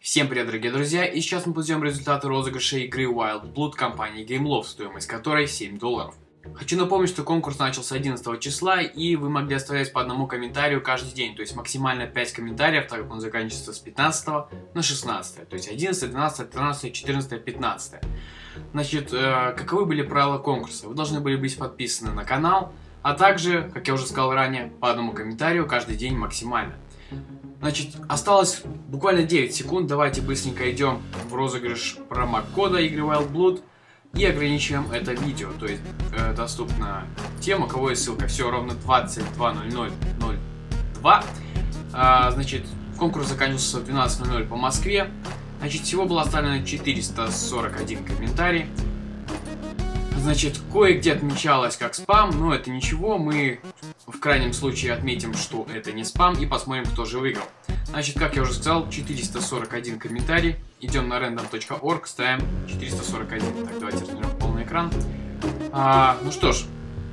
Всем привет, дорогие друзья, и сейчас мы подведем результаты розыгрыша игры Wild Blood компании GameLoft, стоимость которой $7. Хочу напомнить, что конкурс начался 11 числа, и вы могли оставлять по одному комментарию каждый день, то есть максимально 5 комментариев, так как он заканчивается с 15 на 16, то есть 11, 12, 13, 14, 15. Значит, каковы были правила конкурса? Вы должны были быть подписаны на канал, а также, как я уже сказал ранее, по одному комментарию каждый день максимально. Значит, осталось буквально 9 секунд, давайте быстренько идем в розыгрыш промокода игры Wild Blood и ограничиваем это видео. То есть доступна тем, у кого есть ссылка. Все, ровно 22:00:02. Значит, конкурс заканчивался в 12:00 по Москве. Значит, всего было оставлено 441 комментарий. Значит, кое-где отмечалось как спам, но это ничего, мы в крайнем случае отметим, что это не спам, и посмотрим, кто же выиграл. Значит, как я уже сказал, 441 комментарий, идем на random.org, ставим 441. Так, давайте развернем полный экран. Ну что ж,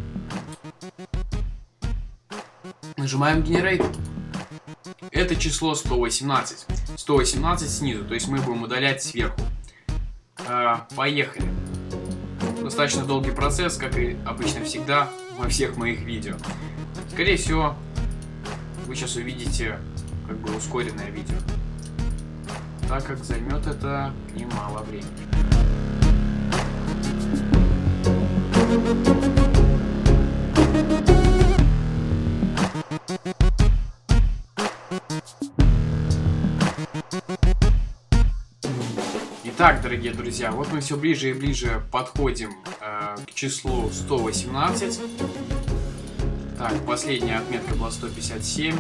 нажимаем Generate. Это число 118. 118 снизу, то есть мы будем удалять сверху. Поехали. Достаточно долгий процесс, как и обычно всегда во всех моих видео. Скорее всего, вы сейчас увидите как бы ускоренное видео, так как займет это немало времени. Итак, дорогие друзья, вот мы все ближе и ближе подходим к числу 118. Так, последняя отметка была 157.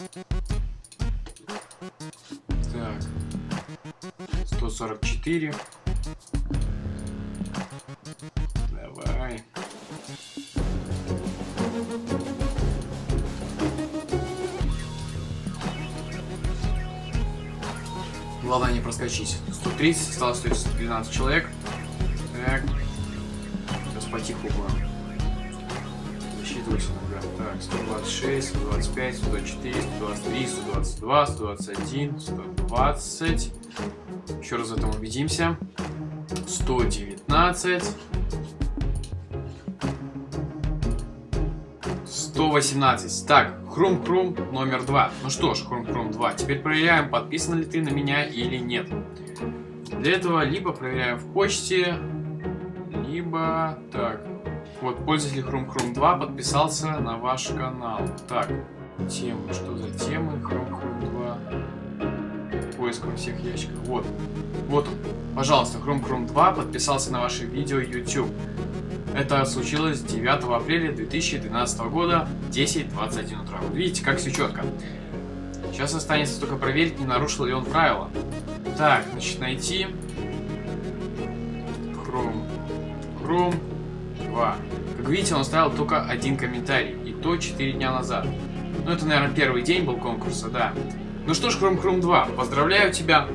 Так, 144. Давай. Главное не проскочить. 130, осталось 112 человек. Так. Сейчас потиху будем. Засчитываюсь иногда. Так, 126, 125, 124, 123, 122, 121, 120. Еще раз в этом убедимся. 119. 118. Так, Хрум-Хрум номер 2. Ну что ж, Хрум-Хрум 2. Теперь проверяем, подписан ли ты на меня или нет. Для этого либо проверяем в почте, либо... Так, вот пользователь Хрум-Хрум 2 подписался на ваш канал. Так, темы, что за темы? Хрум-Хрум 2. Поиск во всех ящиках. Вот, вот он. Пожалуйста, Хрум-Хрум 2 подписался на ваше видео YouTube. Это случилось 9 апреля 2012 года, 10:21 утра. Вот видите, как все четко. Сейчас останется только проверить, не нарушил ли он правила. Так, значит, найти Хрум 2. Как видите, он оставил только один комментарий, и то 4 дня назад. Ну, это, наверное, первый день был конкурса, да. Ну что ж, Хрум 2, поздравляю тебя.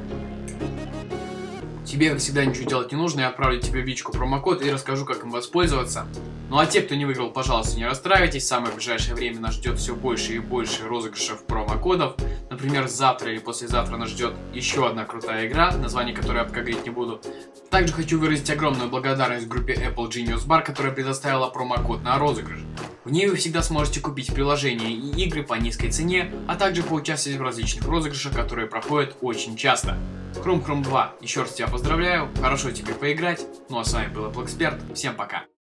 Тебе, как всегда, ничего делать не нужно, я отправлю тебе в личку промокод и расскажу, как им воспользоваться. Ну а те, кто не выиграл, пожалуйста, не расстраивайтесь, в самое ближайшее время нас ждет все больше и больше розыгрышев промокодов. Например, завтра или послезавтра нас ждет еще одна крутая игра, название которой я пока говорить не буду. Также хочу выразить огромную благодарность группе Apple Genius Bar, которая предоставила промокод на розыгрыш. В ней вы всегда сможете купить приложения и игры по низкой цене, а также поучаствовать в различных розыгрышах, которые проходят очень часто. Хрум 2, еще раз тебя поздравляю, хорошо тебе поиграть, ну а с вами был Apple Expert, всем пока!